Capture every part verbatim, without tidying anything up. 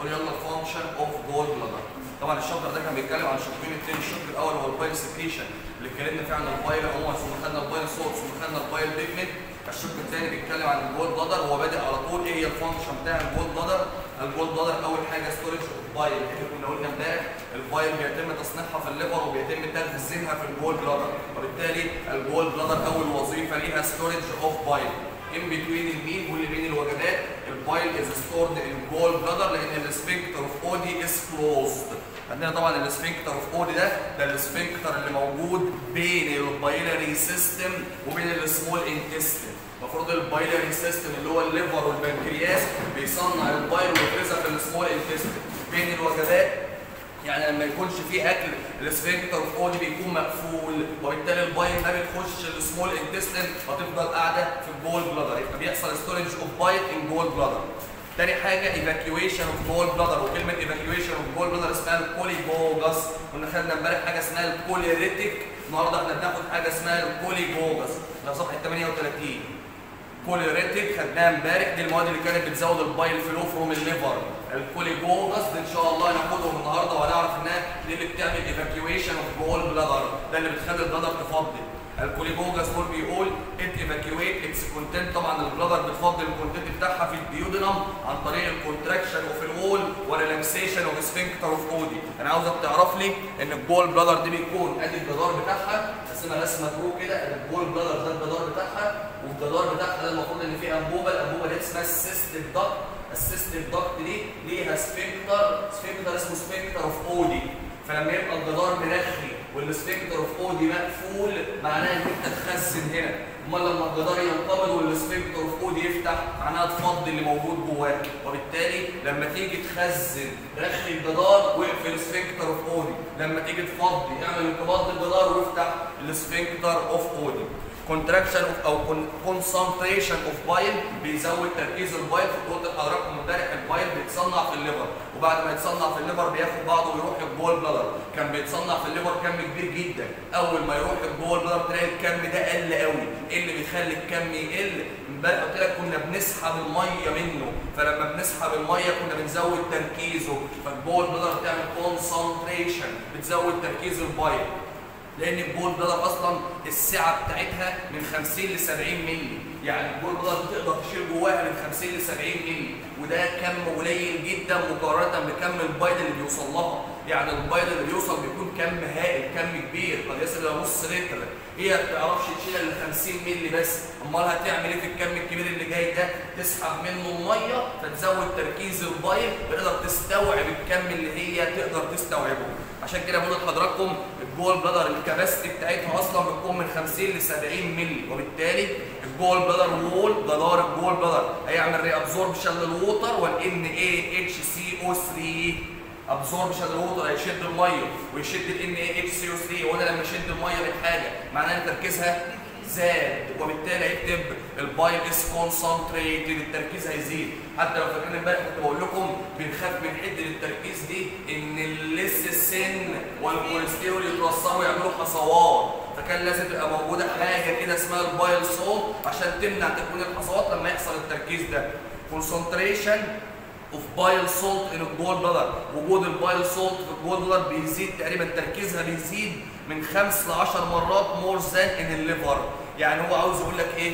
قول يلا فانكشن اوف جول بلادر. طبعا الشابتر ده كان بيتكلم عن شقين التاني. الشق الاول هو البايل سكريشن اللي اتكلمنا فيه عن البايل عموما، ثم خدنا البايل سورس، ثم خدنا البايل بيجمنت. الشق الثاني بيتكلم عن الجول بلادر، هو بادئ على طول ايه هي الفانكشن بتاع الجول بلادر. الجول بلادر اول حاجه ستورج اوف بايل، اللي كنا قلنا امبارح البايل بيتم تصنيعها في الليفر وبيتم تخزينها في الجول بلادر، وبالتالي الجول بلادر اول وظيفه ليها ستورج اوف بايل. ان بتوين المين واللي بين الوجبات البايل از ستورد ان جول بلادر لان السفنكتر اوف اودي از كلوزد. عندنا طبعا السفنكتر اوف اودي ده ده السفنكتر اللي موجود بين البايلري سيستم وبين السمول انتستين. المفروض البايلري سيستم اللي هو الليفر والبنكرياس بيصنع البايل ويفرزها في السمول انتستين. بين الوجبات يعني لما يكونش فيه اكل السفنكتر اوف اودي بيكون مقفول، وبالتالي البايل ما بتخش السمول انتستين فتفضل قاعده في الجول بلادر، يبقى بيحصل ستورج اوف بايل ان جول بلادر. تاني حاجه ايفاكيويشن اوف جول بلادر، وكلمه ايفاكيويشن اوف جول بلادر اسمها الكوليجوجاس. كنا خدنا امبارح حاجه اسمها الكوليريتيك، النهارده احنا بناخد حاجه اسمها الكوليجوجاس في صفحه ثمانية وثلاثين. كوليريتيك خدناها امبارح، دي المواد اللي كانت بتزود البايل فلو فروم الليفر. الكوليجوجاس دي ان شاء الله هناخدهم النهارده وهنعرف انها دي اللي بتعمل ايفاكيويشن اوف جول بلادر، ده اللي بتخلي البلادر تفضي. الكوليجوجاس دول بيقول ات ايفاكيويت اتس كونتنت، طبعا البلادر بتفضي الكونتنت بتاعها في الديودنم عن طريق الكونتراكشن اوف الوول وريلاكسيشن اوف سفنكتر اوف اودي. انا عاوزك تعرف لي ان الجول بلادر دي بيكون ادي الجدار بتاعها، رسمها رسمه كرو كده، الجول بلادر ده الجدار بتاعها، والجدار بتاعها ده المفروض ان فيه انبوبه، الانبوبه دي اسمها السيستيك داكت. السيستيك داكت دي ليها سفنكتر، سفنكتر اسمه سفنكتر اوف اودي. فلما يبقى الجدار مرخي والسفنكتر اوف اودي مقفول معناها ان انت تخزن هنا، امال لما الجدار ينقبض والسفنكتر اوف اودي يفتح معناها تفضي اللي موجود جواه، وبالتالي لما تيجي تخزن رخي الجدار واقفل السفنكتر اوف اودي، لما تيجي تفضي اعمل انقباض للجدار وافتح السفنكتر اوف اودي. كونتراكشن او كونسنتريشن اوف بايل بيزود تركيز البايل. في قلت لحضراتكم امبارح البايل بيتصنع في الليفر، وبعد ما يتصنع في الليفر بياخد بعضه ويروح الجول بلادر. كان بيتصنع في الليفر كم كبير جدا، اول ما يروح الجول بلادر تلاقي الكم ده قل قوي. ايه اللي بيخلي الكم يقل؟ امبارح قلت لك كنا بنسحب الميه منه، فلما بنسحب الميه كنا بنزود تركيزه، فالجول بلادر بتعمل كونسنتريشن بتزود تركيز البايل، لان الجول بلادر اصلا السعه بتاعتها من خمسين ل سبعين مللي، يعني الجول بلادر بتقدر تشيل جواها من خمسين ل سبعين مللي، وده كم قليل جدا مقارنه بكم البايل اللي بيوصل لها. يعني البايل اللي بيوصل بيكون كم هائل، كم كبير قد يصل الى نص لتر، هي ما بتعرفش تشيلها ل خمسين مللي بس، امال هتعمل ايه في الكم الكبير اللي جاي ده؟ تسحب منه الميه فتزود تركيز البايل تقدر تستوعب الكم اللي هي تقدر تستوعبه. عشان كده بقول لحضراتكم الجول بلادر الكباستي بتاعتها اصلا بتكون من خمسين ل سبعين مللي، وبالتالي الجول بلادر وول جدار الجول بلادر هيعمل ري ابزوربشن للووتر والان اي اتش سي او ثلاثة. ابزوربشن للووتر هيشد الميه ويشد الان اي اتش سي او ثلاثة، وهنا لما يشد الميه من حاجه معناها ان تركيزها زاد، وبالتالي هيكتب البايل از كونسنتريتد، التركيز هيزيد. حتى لو فاكرين امبارح كنت بقول لكم بنخاف من حده التركيز دي ان الليسيسين والكوليسترول يتوصلوا يعملوا حصوات، فكان لازم تبقى موجوده حاجه كده اسمها البايل سولت عشان تمنع تكوين الحصوات لما يحصل التركيز ده. كونسنتريشن اوف بايل سولت ان الجول بلادر، وجود البايل سولت في الجول بلادر بيزيد تقريبا، تركيزها بيزيد من خمس ل عشر مرات مور ذان ان الليفر. يعني هو عاوز يقول لك ايه؟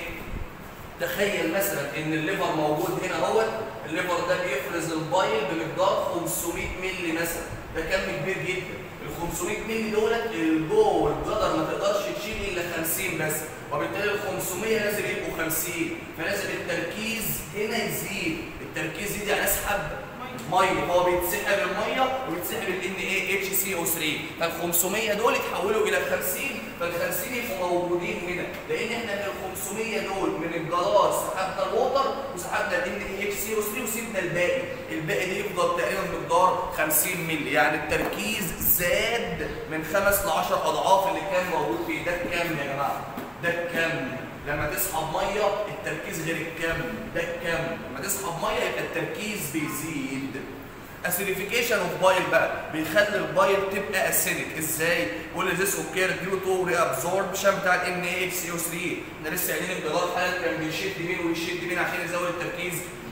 تخيل مثلا ان الليفر موجود هنا اهوت، الليفر ده بيفرز البايل بمقدار خمسمية مللي مثلا، ده كم كبير جدا. ال خمسمية مللي دولت الجول بلادر ما تقدرش تشيل الا خمسين بس، وبالتالي ال خمسمية لازم يبقوا خمسين، فلازم التركيز هنا يزيد. التركيز يزيد يعني اسحب ميه، هو بيتسحب الميه وبيتسحب ال ان اي اتش سي او ثلاثة، فال خمسمية دول يتحولوا الى خمسين، فال خمسين يبقوا موجودين هنا، لان احنا من ال خمسمية دول من الجدار سحبنا الووتر وسحبنا ال ان اي اتش سي او ثلاثة وسيبنا الباقي، الباقي ده يفضل تقريبا مقدار خمسين مللي، يعني التركيز زاد من خمس ل عشر اضعاف اللي كان موجود فيه. ده الكم يا جماعه، ده الكم. لما تسحب ميه التركيز غير الكم، ده الكم. لما تسحب ميه يبقى التركيز بيزيد. اسيديفيكيشن اوف بايل بقى بيخلي البايل تبقى اسيدك. ازاي؟ بيقول لي ذيس اوكير ديو تو ري ابزوربشن بتاع ال ان اي اتش سي او ثلاثة. احنا لسه قايلين الجدار حالا كان بيشد مين ويشد مين عشان يزود التركيز؟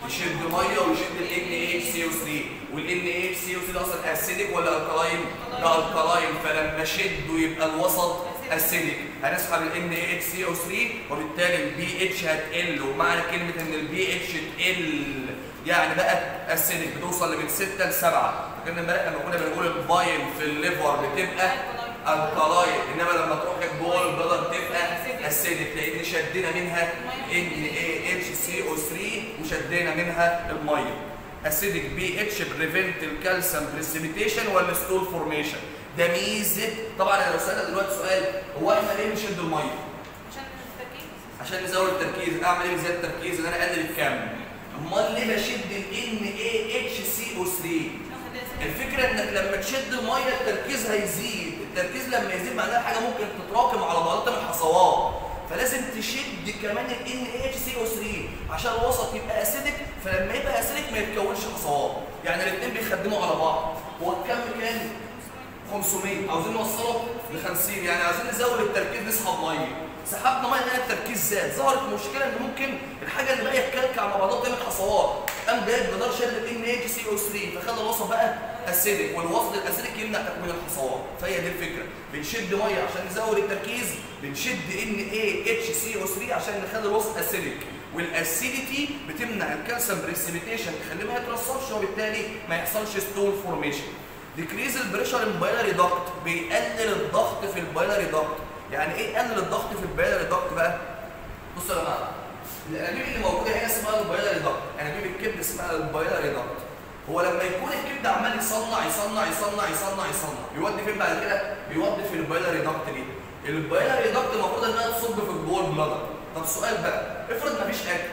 يشد ميه ويشد ال إن إيه إتش سي أو ثري، وال إن إيه إتش سي أو ثري ده اصلا اسيدك ولا الكلاين؟ ده الكلاين، فلما شده يبقى الوسط اسيدك، هنسحب ال إن إيه إتش سي أو ثري وبالتالي البي اتش هتقل، ومعنى كلمه ان البي اتش تقل يعني بقت اسيدك بتوصل من ستة ل سبعة. فاكرين امبارح لما كنا بنقول البايل في الليفر بتبقى الكلاين، انما لما تروح الجول بلدر تبقى اسيدك لان شدنا منها إن إيه إتش سي أو ثري وشدينا منها الميه. اسيدك بي اتش بريفنت الكالسيوم بريسيبيتيشن ولا ستول فورميشن؟ ده ميزه. طبعا انا لو سالت دلوقتي سؤال هو احنا ليه بنشد الميه؟ عشان التركيز. عشان نزود التركيز. اعمل ايه بزياده التركيز؟ ان انا اقلل الكم. امال ليه بشد ال إن إيه إتش سي أو ثري؟ الفكره انك لما تشد الميه التركيز هيزيد، التركيز لما يزيد معناها حاجه ممكن تتراكم على بلاطه من الحصوات، فلازم تشد كمان ال إن إيه إتش سي أو ثري عشان الوسط يبقى اسيدك، فلما يبقى اسيدك ما يتكونش حصوات، يعني الاثنين بيخدموا على بعض. هو الكم كام؟ خمسمية، عاوزين نوصله ل خمسين، يعني عاوزين نزود التركيز نسحب ميه. سحبنا ميه لقينا التركيز زاد، ظهرت مشكله ان ممكن الحاجه اللي باقيه تكلكع مع بعضها تعمل حصوات، قام جايب جدار شد ال إن إيه إتش سي أو ثري فخلى الوسط بقى اسيدك، والوسط الاسيدك يمنع تكوين الحصوات، فهي دي الفكره، بنشد ميه عشان نزود التركيز، بنشد إن إيه إتش سي أو ثري عشان نخلي الوسط اسيدك، والاسيديتي بتمنع الكالسيوم بريسيبيتيشن تخليه ما يترسبش وبالتالي ما يحصلش ستول فورميشن. ديكريز البريشر ان بايلاري داكت، بيقلل الضغط في البايلاري داكت. يعني ايه يقلل الضغط في البايلاري داكت بقى؟ بصوا يا جماعه، الانابيب اللي موجوده هنا اسمها البايلاري داكت، انابيب الكبد اسمها البايلاري داكت. هو لما يكون الكبد عمال يصنع يصنع يصنع يصنع يصنع بيودي فين بعد كده؟ بيودي في البايلاري داكت دي. البايلاري داكت المفروض انها تصب في الجول بلادر. طب السؤال بقى، افرض مفيش اكل،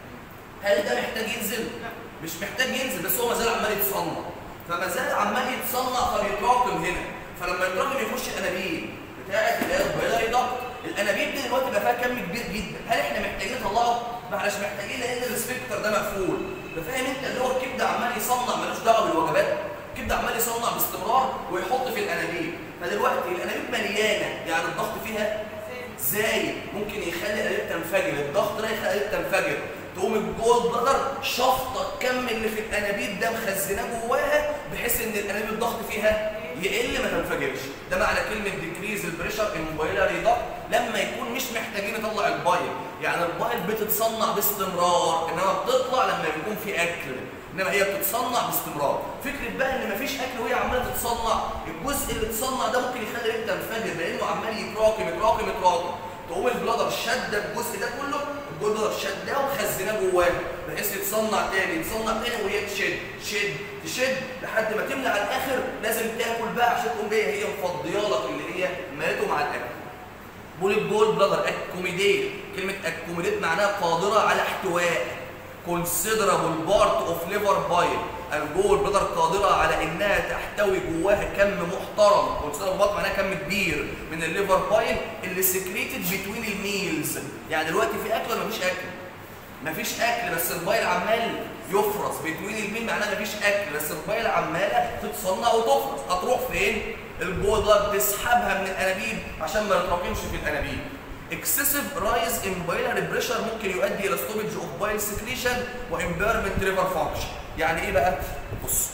هل ده محتاج ينزل؟ مش محتاج ينزل، بس هو ما زال عمال يتصنع، فما زال عمال يتصنع فبيتراكم هنا، فلما يتراكم يخش الانابيب بتاعت اللي هي البايلاري داكت. الانابيب دي دلوقتي بقى فيها كم كبير جدا، هل احنا محتاجين نطلعه؟ ما احناش محتاجين لان السفنكتر ده مقفول. ده فاهم انت اللي هو الكبد عمال يصنع ملوش دعوه بالوجبات، الكبد عمال يصنع باستمرار ويحط في الانابيب، فدلوقتي الانابيب مليانه يعني الضغط فيها زايد، ممكن يخلي الانابيب تنفجر، الضغط ده يخلي الانابيب تنفجر، تقوم الجول بلادر شفطه الكم اللي في الانابيب ده مخزناه جواها بحيث ان الانابيب الضغط فيها يقل ما تنفجرش. ده معنى كلمه ديكريز البريشر ان بايلاري داكت، لما يكون مش محتاجين نطلع البايل، يعني البايل بتتصنع باستمرار انما بتطلع لما يكون في اكل، انما هي بتتصنع باستمرار. فكره بقى ان مفيش اكل وهي عماله تتصنع، الجزء اللي اتصنع ده ممكن يخلي الانابيب تنفجر لانه عمال يتراكم يتراكم يتراكم، تقوم البلادر شاده الجزء ده كله، البلادر شداه ومخزناه جواه بحيث يتصنع تاني يتصنع تاني وهي تشد تشد تشد لحد ما تملى على الاخر، لازم تاكل بقى عشان تقوم جايه هي مفضيالك اللي هي مالته مع الاكل. بول الجول بلادر اكوميديت، كلمه اكوميديت معناها قادره على احتواء. considerable part of liver bile، الجول بلادر قادره على انها تحتوي جواها كم محترم، considerable part معناها كم كبير من الليفر بايل اللي سكريتد بتوين الميلز. يعني دلوقتي في اكل ولا مفيش اكل؟ مفيش اكل بس البايل عمال يفرز، بتوين الميل معناها مفيش اكل بس البايل عماله تتصنع وتفرز، هتروح فين؟ الجول بلادر تسحبها من الانابيب عشان ما يتراكمش في الانابيب. excessive rise in biliary pressure ممكن يؤدي الى stoppage of bile secretion وimpairment liver function. يعني ايه بقى؟ بص،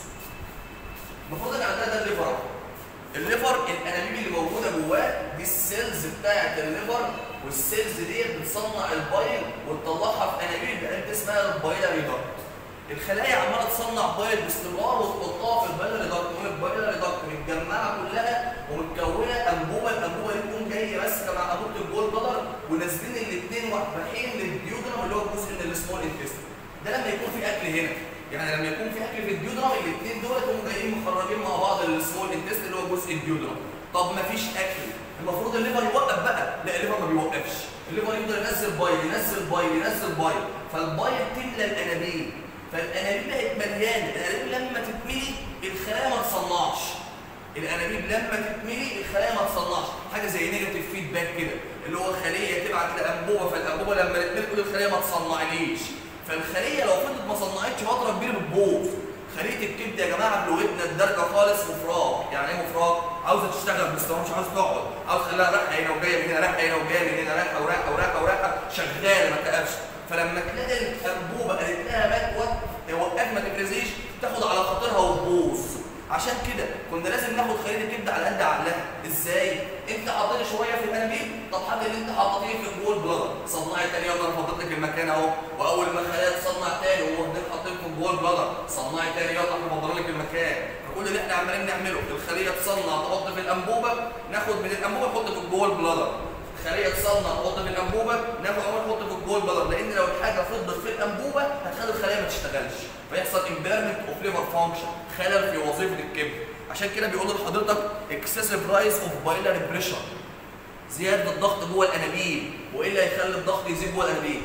المفروض ان عندنا ده الليفر اهو، الليفر الانابيب اللي موجوده جواه دي السيلز بتاعت الليفر، والسيلز ديت بتصنع البايل وتطلعها في انابيب انت اسمها البايلاري داكت. الخلايا عماله تصنع بايل باستمرار وتحطها في البايلاري داكت، البايلاري داكت متجمعه كلها ومتكونه انبوبه، الانبوبه دي تكون جايه ماسكه مع انبوبه الجول بلادر ونازلين الاثنين رايحين للديودرم اللي هو جزء من السمول انتستين. ده لما يكون في اكل هنا، يعني لما يكون في اكل في الديودرم الاثنين دول يقوموا جايين مخرجين مع بعض السمول انتستين اللي هو جزء الديودرم. طب مفيش اكل، المفروض الليفر يوقف بقى، لا الليفر ما بيوقفش، الليفر يفضل ينزل بايل ينزل بايل ينزل بايل، فالبايل تملى الانابيب، فالانابيب بقت مليانه، الانابيب لما تتملي الخلايا ما تصنعش، الانابيب لما تتملي الخلايا ما تصنعش، حاجه زي نيجاتيف فيدباك كده، اللي هو خليه تبعت لانبوبه، فالانبوبه لما تتملي تقول الخليه ما تصنعليش، فالخليه لو فضلت ما صنعتش فتره كبيره بتبوظ. خليه الكبد يا جماعه بلغتنا الدارجه خالص مفراغ، يعني ايه مفراغ؟ عاوزه تشتغل باستمرار مش عاوزه تقعد، عاوز تخليها رايحه هنا وجايه من هنا، رايحه هنا وجايه من هنا، رايحه ورايحه ورايحه ورايحه شغاله ما تقفش، فلما تلاقي الانبوبه قالت لها ما توقف ما تفرزيش تاخد على خاطرها وتبوظ. عشان كده كنا لازم ناخد خليه الكبده على قد عقلها. ازاي؟ انت حاطط شويه في الانابيب، طب حد اللي انت حاططيه في الجول بلادر صنعي تاني، يلا انا فضيت لك المكان اهو، واول ما خلايا تصنع تاني وواحدين حاطين في الجول بلادر صنعي تاني، يلا احنا فضينا لك المكان. فكل اللي احنا عمالين نعمله الخليه تصنع تحط في الانبوبه، ناخد من الانبوبه نحط في الجول بلادر. خليه تصنع تحط في الانبوبه، ناخد اول نحط في الجول بلادر، لان لو الحاجه فضت في الانبوبه هتخلي الخليه ما تشتغلش، فيحصل امبيرمنت اوف ليفر فانكشن، خلل في وظيفه الكبد. عشان كده بيقول لحضرتك اكسسيف رايز اوف بايلاري بريشر، زياده الضغط جوه الانابيب. وايه اللي هيخلي الضغط يزيد جوه الانابيب؟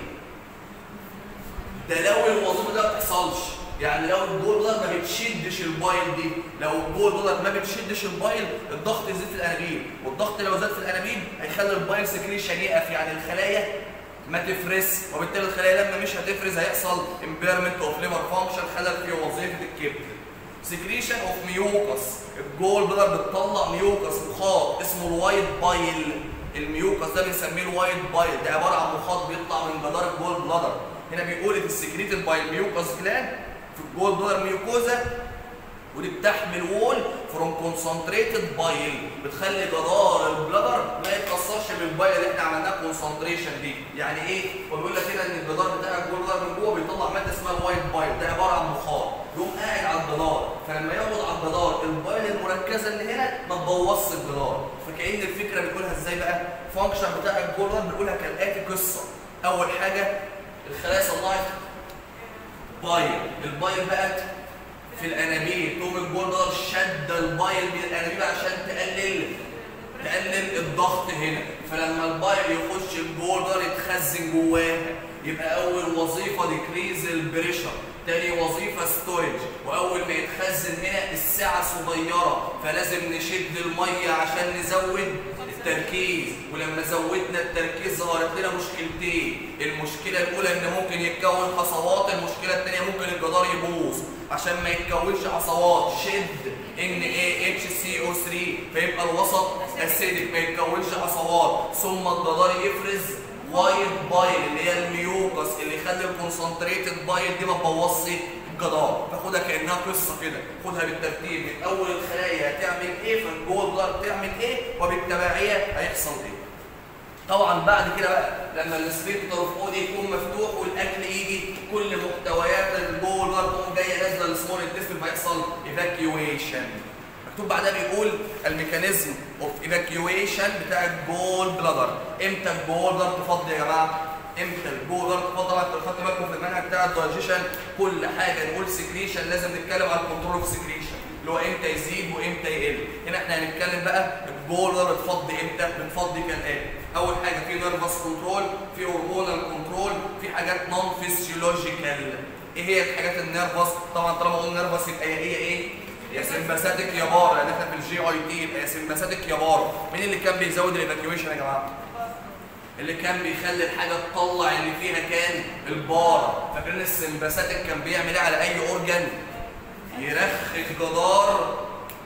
ده لو الوظيفه دي ما بتحصلش، يعني لو الجول بلادر ما بتشدش البايل دي، لو الجول بلادر ما بتشدش البايل الضغط يزيد في الانابيب، والضغط لو زاد في الانابيب هيخلي البايل سكريشن يقف، يعني الخلايا ما تفرز، وبالتالي الخلايا لما مش هتفرز هيحصل امبيرمنت اوف ليفر فانكشن، خلل في وظيفه الكبد. سكريشن اوف ميوكس، الجول بلادر بتطلع ميوكس مخاط اسمه الوايت بايل. الميوكس ده بنسميه الوايت بايل، ده عباره عن مخاط بيطلع من جدار الجول بلادر. هنا بيقول ان السكريتد باي ميوكس جلاند في الجول بلادر ميوكوزا، ودي بتحمل وول فروم كونسنتريتد بايل، بتخلي جدار البلادر ما يتاثرش بالبايل اللي احنا عملناها كونسنتريشن دي. يعني ايه؟ هو بيقول لك هنا ان الجدار بتاع الجول بلادر من جوه بيطلع ماده اسمها الوايت بايل، ده عباره عن مخاط يقوم قاعد على الجدار، فلما يقعد على الجدار البايل المركزه اللي هنا ما تبوظش الجدار. فكأن الفكره بنقولها ازاي بقى؟ فانكشن بتاع الجول بلادر بنقولها كالاتي قصه. اول حاجه الخلايا صنعت بايل، البايل بقت في الانابيب، تقوم الجول بلادر شد البايل من الانابيب عشان تقلل تقلل الضغط هنا، فلما البايل يخش الجول بلادر يتخزن جواها، يبقى اول وظيفه ديكريز البريشر، تاني وظيفه ستورج، واول ما يتخزن هنا السعه صغيره فلازم نشد الميه عشان نزود التركيز، ولما زودنا التركيز ظهرت لنا مشكلتين، المشكله الاولى ان ممكن يتكون حصوات، المشكله الثانيه ممكن الجدار يبوظ. عشان ما يتكونش حصوات شد ان ايه اتش سي او ثلاثة فيبقى الوسط اسيدك ما يتكونش حصوات، ثم الجدار يفرز وايت بايل اللي هي الميوكس اللي يخلي الكونسنتريتد بايل دي ما تبوظش الجدار. فخدها كانها قصه كده، خدها بالترتيب من اول الخلايا هتعمل ايه، فالجول بلادر تعمل ايه، وبالتبعيه هيحصل ايه. طبعا بعد كده بقى لما السفنكتر اوف اودي يكون مفتوح والاكل يجي، كل محتويات الجول بلادر تقوم جايه نازله للسمول انتستين فيحصل ايفاكيويشن. مكتوب بعدها بيقول الميكانيزم اوف ايفاكيويشن بتاع الجول بلادر. امتى الجول بلادر تفضي يا جماعه؟ امتى الجول بلادر تفضي؟ طبعا انتوا خدتوا بالكم في المنهج بتاع الدايجيشن كل حاجه نقول سكريشن لازم نتكلم على الكنترول اوف سكريشن اللي هو امتى يزيد وامتى يقل. هنا احنا هنتكلم بقى الجول بلادر بتفضي امتى؟ بتفضي كالاتي. اول حاجه في نيرفس كنترول، في هرمونال كنترول، في حاجات نون فيسيولوجيكال. ايه هي الحاجات النيرفس؟ طبعا طالما قلنا نيرفس يبقى هي ايه؟ يا سمباثيك يا بار، لان احنا في الجي اي تي يبقى يا سمباثيك يا بار. مين اللي كان بيزود الايفاكيويشن يا جماعه؟ اللي كان بيخلي الحاجه تطلع اللي فيها كان البار. فاكرين السمباثيك كان بيعمل ايه على اي اورجان؟ يرخي الجدار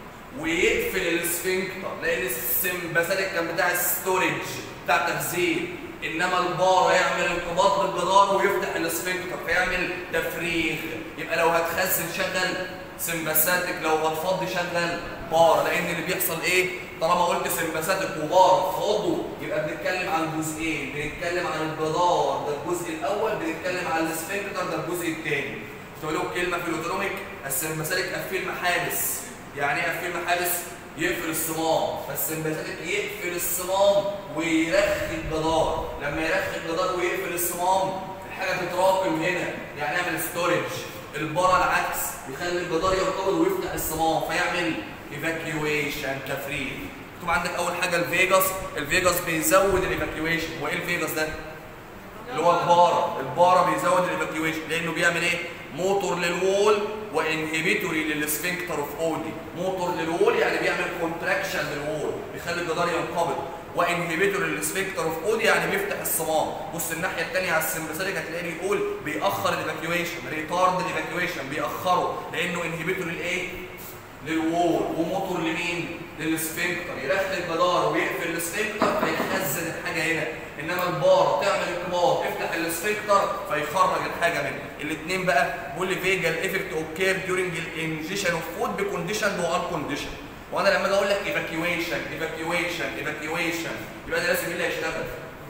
ويقفل السفنكتر، لان السمباثيك كان بتاع الستورج بتاع تخزين، انما البار يعمل انقباض للجدار ويفتح السفنكتر فيعمل تفريغ. يبقى لو هتخزن شغل سمباثيك، لو هتفضي شغل بار، لان اللي بيحصل ايه؟ طالما قلت سمباثيك وبار فضوا يبقى بنتكلم عن جزئين، بنتكلم عن الجدار ده الجزء الاول، بنتكلم عن السفنكتر ده الجزء الثاني. تقول لهم كلمه في الاوتونوميك السمباثيك قفل محابس. يعني ايه قفل محابس؟ يقفل الصمام، فالسمباثيك يقفل الصمام ويرخي الجدار، لما يرخي الجدار ويقفل الصمام الحاجه تتراكم هنا، يعني يعمل ستورج. البارا العكس يخلي الجدار يرتبط ويفتح الصمام فيعمل ايفاكيويشن تفريغ. مكتوب عندك اول حاجه الفيجاس، الفيجاس بيزود الايفاكيويشن. وايه الفيجاس ده؟ اللي هو البارا، البارا بيزود الايفاكيويشن لانه بيعمل ايه؟ موتور للوول وانهبيتوري للسفنكتر اوف اودي. موتور للوول يعني بيعمل كونتراكشن للوول بيخلي الجدار ينقبض، وانهبيتوري للسفنكتر اوف اودي يعني بيفتح الصمام. بص الناحيه الثانيه على السمباثيك هتلاقيه بيقول بيأخر الايفاكيويشن، ريتارد الايفاكيويشن، بيأخره لانه انهبيتوري الايه؟ للوول وموتور لمين؟ للسفنكتر، يرخي الجدار ويقفل السفنكتر فيخزن الحاجه هنا. انما الباره تعمل انقباض تفتح السفنكتر فيخرج الحاجه منها. الاثنين بقى بيقول لي فيجال ايفكت اوكير ديورنج الانجيشن اوف فود بكونديشن وان كونديشن. وانا لما اجي اقول لك ايفاكيويشن ايفاكيويشن ايفاكيويشن يبقى ده لازم مين اللي هيشتغل؟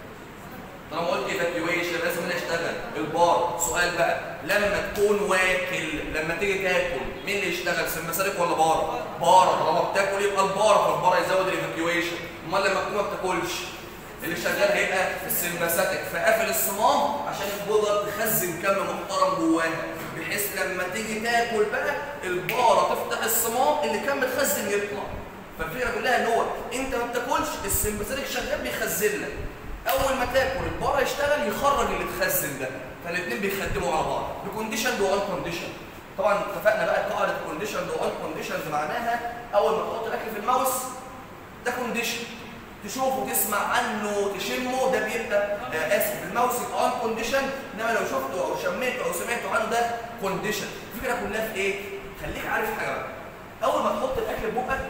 طالما قلت ايفاكيويشن لازم مين اللي هيشتغل؟ البار. سؤال بقى، لما تكون واكل لما تيجي تاكل مين اللي يشتغل؟ سمباثيك ولا بار؟ بار. طالما بتاكل يبقى البار، فالبار يزود الايفاكيويشن. امال لما تكون ما بتاكلش اللي شغال هيبقى السمباثيك، فقافل الصمام عشان الجدر تخزن كم محترم جواها، بحيث لما تيجي تاكل بقى الباره تفتح الصمام اللي كان متخزن يطلع. فالفكره كلها ان هو انت ما بتاكلش السمباثيك شغال بيخزن لك، اول ما تاكل الباره يشتغل يخرج اللي اتخزن ده، فالاثنين بيخدموا على بعض بكونديشن وان كونديشن. طبعا اتفقنا بقى قاعده كونديشن وان كونديشن معناها اول ما تحط الاكل في الماوس ده كونديشن، تشوفه تسمع عنه تشمه ده بيبقى آه اسف الماوس يبقى ان كونديشن، انما لو شفته او شميته او سمعته عنه ده كونديشن. الفكره كلها في ايه؟ خليك عارف حاجه بقى، اول ما تحط الاكل في بقك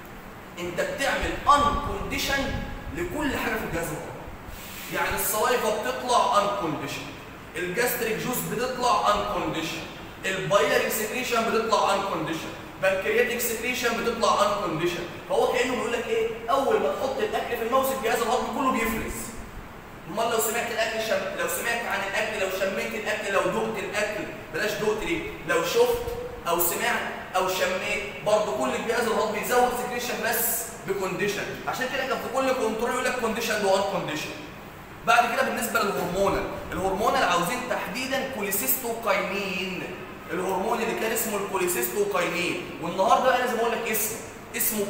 انت بتعمل ان كونديشن لكل حاجه في الجهاز الهضمي. يعني الصلايفه بتطلع ان كونديشن، الجاستريك جوز بتطلع ان كونديشن، البايلري سكريشن بتطلع ان كونديشن، بنكرياتيك سكريشن بتطلع ان كونديشن. فهو كانه بيقول لك ايه؟ اول ما تحط الاكل في الماوس الجهاز الهضمي كله بيفرز. امال لو سمعت الاكل شم... لو سمعت عن الاكل، لو شميت الاكل، لو دقت الاكل، بلاش دقت ليه؟ لو شفت او سمعت او شميت برضه كل الجهاز الهضمي يزود سكريشن بس بكونديشن. عشان كده كان في كل كنترول يقول لك كونديشن وان كونديشن. بعد كده بالنسبه للهرمونال، الهرمونال عاوزين تحديدا كوليسيستوكاينين، الهرمون اللي كان اسمه الكوليسيستوكاينين، والنهارده بقى لازم اقول لك اسمه اسمه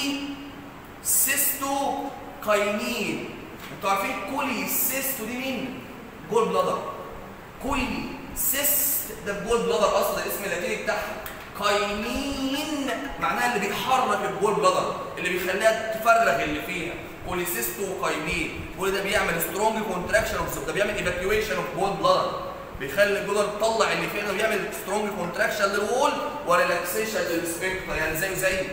كوليسيستوكاينين. انتوا عارفين كوليسيستو دي مين؟ جول بلادر. كوليسيست ده الجول بلادر اصلا الاسم اللاتيني بتاعها. كاينين معناها اللي بيحرك الجول بلادر، اللي بيخليها تفرغ اللي فيها. كوليسيستوكاينين كل ده بيعمل سترونج كونتراكشن اوف، ده بيعمل ايفاكيويشن اوف جول بلادر، بيخلي الجدر تطلع اللي فيها ويعمل سترونج كونتراكشن للوول وريلاكسيشن للسفنكتر. يعني زيه زي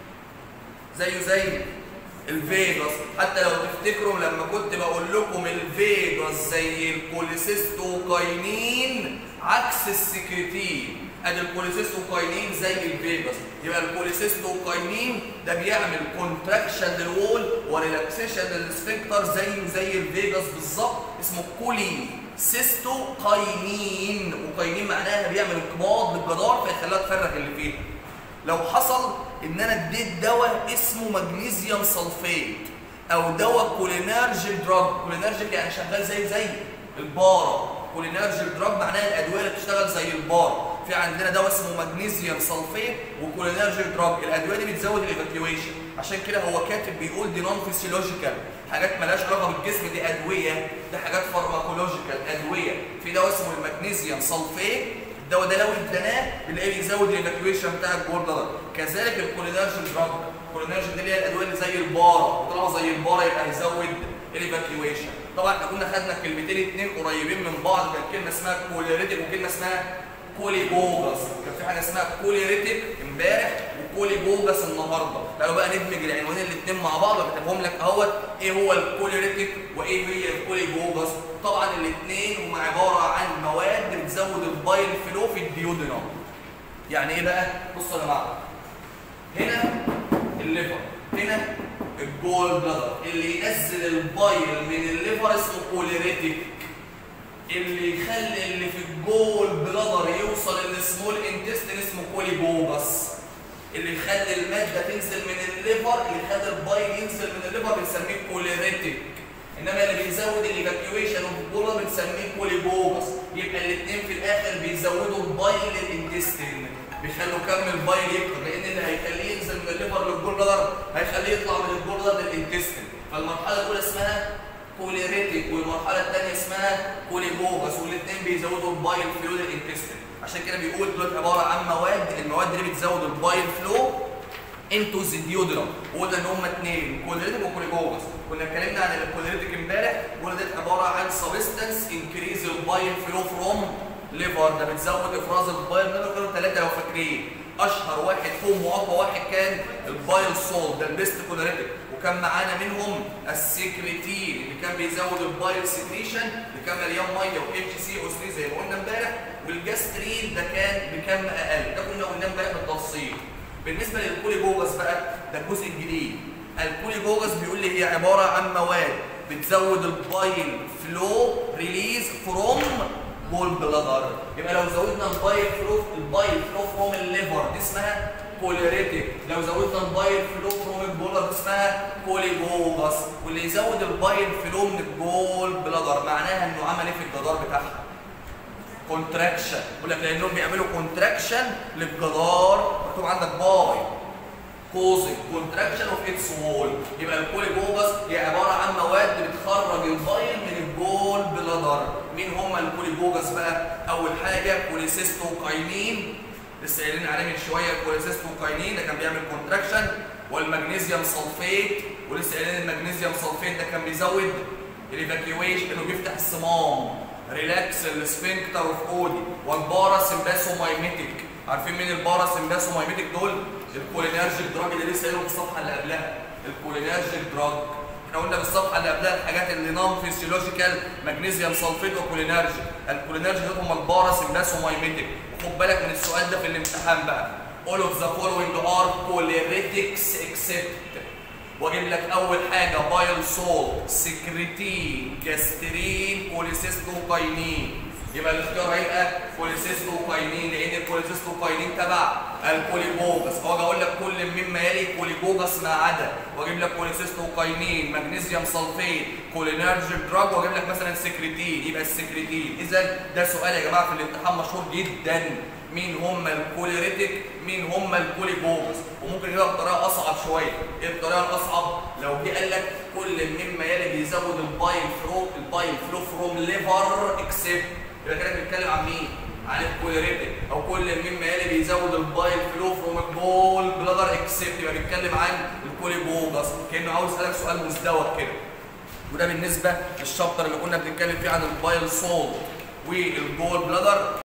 زيه زي الفيجاس. حتى لو تفتكروا لما كنت بقول لكم الفيجاس زي الكوليسيستوكاينين عكس السكرتين، ادي الكوليسيستوكاينين زي الفيجاس، يبقى الكوليسيستوكاينين ده بيعمل كونتراكشن للوول وريلاكسيشن للسفنكتر زيه زي الفيجاس بالظبط، اسمه كولي سيستوكاينين. وكاينين معناها بيعمل انقباض للجدار فيخليها تفرغ اللي فيها. لو حصل ان انا اديت دواء اسمه مغنيسيوم سلفيت او دواء كولينرجيك دراج، كولينرجيك يعني شغال زي زي البارا، كولينرجيك دراج معناها الادويه اللي بتشتغل زي البارا. في عندنا دواء اسمه مغنيسيوم سلفيت وكولينرجيك دراج، الادويه دي بتزود الايفاكيويشن. عشان كده هو كاتب بيقول دي نون فيسيولوجيكال، حاجات مالهاش علاقه بالجسم، دي ادويه، دي حاجات فارماكولوجيكال ادويه. في دواء اسمه المغنيسيوم سلفيت، الدواء ده لو اديناه بنلاقيه بيزود الايفاكيويشن بتاع الجول بلادر. كذلك الكولينرجيك دراج، الكولينرجيك دي اللي هي الادويه اللي زي البارا، وطالما زي البارا يبقى هيزود الايفاكيويشن. طبعا احنا كنا خدنا كلمتين اتنين قريبين من بعض، كان كلمه اسمها كوليريتيك وكلمه اسمها كوليبوجاس. كان في حاجه اسمها كوليريتيك امبارح وكوليبوجاس النهارده. تعالوا بقى ندمج العنوانين الاثنين مع بعض وكتبهم لك اهوت، ايه هو الكوليريتيك وايه هي الكوليبوجاس. طبعا الاثنين هم عباره عن مواد بتزود البايل فلو في الديودينام. يعني ايه بقى؟ بصوا يا جماعه، هنا الليفر، هنا الجول بلادر، اللي ينزل البايل من الليفر اسمه كوليريتيك، اللي يخلي اللي في الجول بلادر يوصل للسمول انتستين اسمه كوليبوجاس، اللي يخلي الماده تنزل من الليفر، اللي يخلي البايل ينزل من الليفر بنسميه كوليريتيك. انما اللي بيزود الايفاكيويشن اوف الجول بنسميه كوليبوجاس. يبقى الاثنين في الاخر بيزودوا البايل الانتستين، بيخلوا كم البايل يكتر، لان اللي هيخليه ينزل من الليفر للجول بلادر هيخليه يطلع من الجول بلادر للانتستين. فالمرحله الاولى اسمها كوليريتيك والمرحله الثانيه اسمها كوليبوجاس، والاثنين بيزودوا البايل فلو للانتستين. عشان كده بيقول دول عباره عن مواد، المواد دي بتزود البايل فلو انتو ذا ديودرم. وقلنا ان هم اثنين كوليريتيك وكوليبوجاس. كنا اتكلمنا عن الكوليريتيك امبارح، وقلنا دي عباره عن سبستانس انكريز البايل فلو فروم ليفر، ده بتزود افراز البايل. منهم كانوا ثلاثه لو فاكرين، اشهر واحد فيهم واقوى واحد كان البايل سولت، ده البيست كوليريتك، وكان معانا منهم السكريتين اللي كان بيزود البايل سكريشن اللي كان مليان ميه واتش سي او ثلاثة زي ما قلنا امبارح، والجاسترين ده كان بكم اقل، ده كنا قلنا امبارح بالتفصيل. بالنسبه للكوليجوجاس بقى ده الجزء الجديد. الكوليجوجاس بيقول لي هي عباره عن مواد بتزود البايل فلو ريليز فروم جول بلادر. يبقى لو زودنا البايل فلو البايل فلو فروم الليفر دي اسمها كوليريتك، لو زودنا البايل فلو فروم البولر دي اسمها كوليجوجاس، واللي يزود البايل فلو من الجول بلادر معناها انه عمل ايه في الجدار بتاعها؟ كونتراكشن. يقول لك لانهم بيعملوا كونتراكشن للجدار، مكتوب عندك باي كوزنج كونتراكشن اوف اتس وول. يبقى الكوليجوجاس هي عباره عن مواد بتخرج البايل من الجول بلادر. مين هم الكوليجوجاس بقى؟ اول حاجه كوليسيستوكاينين، لسه قايلين عليه من شويه الكوليسيستوكاينين ده كان بيعمل كونتراكشن، والمغنيسيوم سلفيت، ولسه قايلين المغنيسيوم سلفيت ده كان بيزود الايفاكيويشن انه بيفتح الصمام، ريلاكس السفنكتر اوف اودي، والباراسمباسومايميتيك. عارفين مين الباراسمباسومايميتيك دول؟ الكولينرجيك دراج اللي لسه قايله في الصفحه اللي قبلها، الكولينرجيك دراج. احنا قلنا في الصفحه اللي قبلها الحاجات اللي نون فيسيولوجيكال، مغنيسيوم سلفيت وكولينرجيك. الكولينرجيك دول هم الباراسمباسومايميتيك. وخد بالك من السؤال ده في الامتحان بقى. all of the following are choleritics except، واجيب لك اول حاجه بايل سولت، سكريتين، جاسترين، كوليسيستوكاينين. يبقى الاختيار هيبقى كوليسيستوكاينين لان الكوليسيستوكاينين تبع الكوليجوجاس. واجي اقول لك كل مما يلي كوليجوجاس ما عدا، واجيب لك كوليسيستوكاينين، مغنيسيوم سلفيت، كولينرجيك دراج، واجيب لك مثلا سكريتين. يبقى السكريتين. اذا ده سؤال يا جماعه في الامتحان مشهور جدا، مين هم الكوليريتك، مين هم الكوليجوجاس. وممكن يبقى بطريقه اصعب شويه. ايه الطريقه الاصعب؟ لو جه قال لك كل مما يلي بيزود البايل فلو البايل فلو فروم ليفر اكسبت، يبقى كده بنتكلم عن مين؟ عن الكوليريتك. او كل مما يلي بيزود البايل فلو فروم الجول بلادر اكسبت، يبقى بنتكلم عن الكوليجوجاس. كانه عاوز يسالك سؤال مزدوج كده. وده بالنسبه للشابتر اللي كنا بنتكلم فيه عن البايل سولت والجول بلادر.